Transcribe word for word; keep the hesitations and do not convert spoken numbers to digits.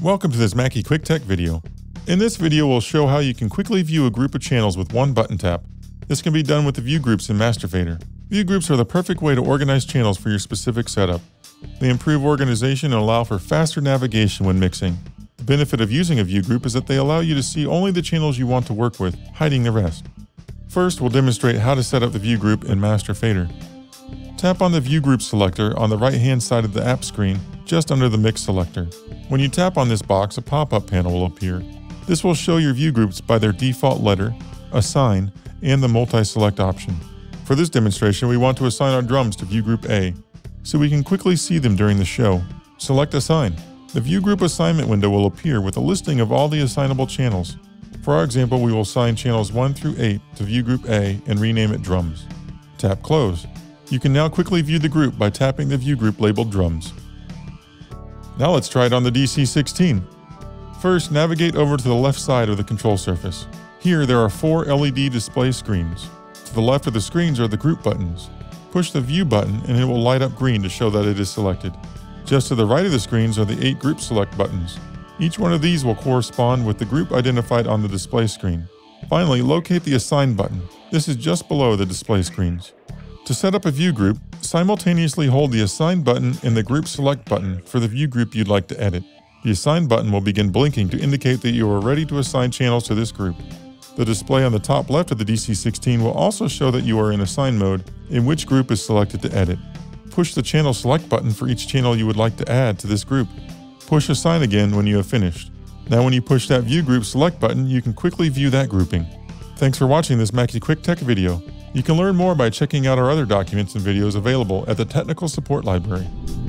Welcome to this Mackie Quick Tech video. In this video, we'll show how you can quickly view a group of channels with one button tap. This can be done with the view groups in Master Fader. View groups are the perfect way to organize channels for your specific setup. They improve organization and allow for faster navigation when mixing. The benefit of using a view group is that they allow you to see only the channels you want to work with, hiding the rest. First, we'll demonstrate how to set up the view group in Master Fader. Tap on the View Group selector on the right-hand side of the app screen, just under the Mix selector. When you tap on this box, a pop-up panel will appear. This will show your view groups by their default letter, assign, and the multi-select option. For this demonstration, we want to assign our drums to View Group A, so we can quickly see them during the show. Select Assign. The View Group assignment window will appear with a listing of all the assignable channels. For our example, we will assign channels one through eight to View Group A and rename it Drums. Tap Close. You can now quickly view the group by tapping the view group labeled Drums. Now let's try it on the D C sixteen. First, navigate over to the left side of the control surface. Here there are four L E D display screens. To the left of the screens are the group buttons. Push the View button and it will light up green to show that it is selected. Just to the right of the screens are the eight Group Select buttons. Each one of these will correspond with the group identified on the display screen. Finally, locate the Assign button. This is just below the display screens. To set up a view group, simultaneously hold the Assign button and the Group Select button for the view group you'd like to edit. The Assign button will begin blinking to indicate that you are ready to assign channels to this group. The display on the top left of the D C sixteen will also show that you are in Assign mode and which group is selected to edit. Push the Channel Select button for each channel you would like to add to this group. Push Assign again when you have finished. Now when you push that View Group Select button, you can quickly view that grouping. Thanks for watching this Mackie Quick Tech video. You can learn more by checking out our other documents and videos available at the Technical Support Library.